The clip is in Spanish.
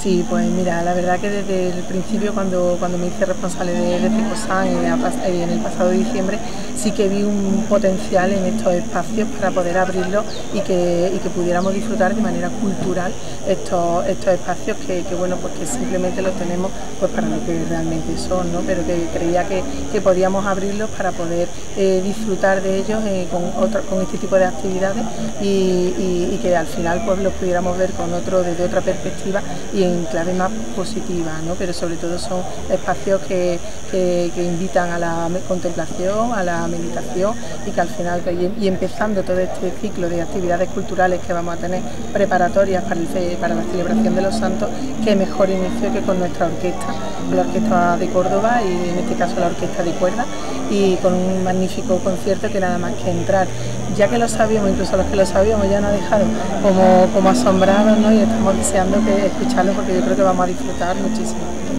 Sí, pues mira, la verdad que desde el principio cuando me hice responsable de Cecosan en el pasado diciembre, sí que vi un potencial en estos espacios para poder abrirlos y que pudiéramos disfrutar de manera cultural estos espacios que bueno, pues que simplemente los tenemos pues para lo que realmente son, ¿no? Pero que creía que podíamos abrirlos para poder disfrutar de ellos con este tipo de actividades y que al final pues los pudiéramos ver desde otra perspectiva y en clave más positiva, ¿no? Pero sobre todo son espacios que invitan a la contemplación, a la meditación y que al final, y empezando todo este ciclo de actividades culturales que vamos a tener preparatorias para la celebración de los santos, qué mejor inicio que con nuestra orquesta, con la Orquesta de Córdoba y en este caso la Orquesta de Cuerda, y con un magnífico concierto que nada más que entrar, ya que lo sabíamos, incluso los que lo sabíamos ya nos ha dejado como asombrados, ¿no? Y estamos deseando escucharlo porque yo creo que vamos a disfrutar muchísimo.